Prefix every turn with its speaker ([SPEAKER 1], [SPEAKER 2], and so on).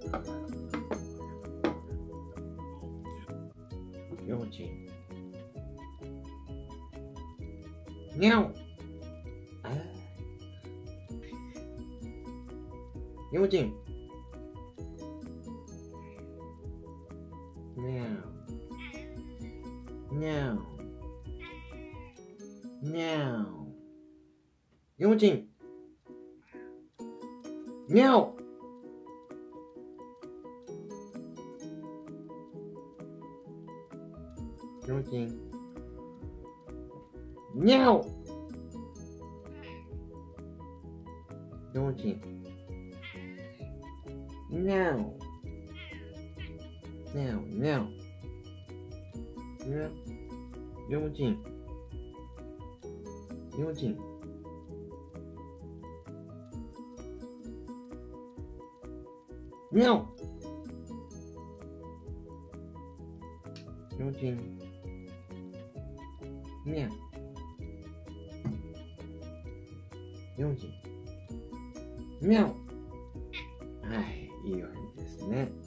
[SPEAKER 1] 幼稚園。にゃお。幼稚園。にゃお。にゃお。にゃお。幼稚園。にゃお。幼稚園。にゃお。幼稚園。にゃお。にゃお。にゃお。幼稚園。幼稚園。にゃお。幼稚園。にゃお。幼稚園。にゃお。はい、いいお返事ですね。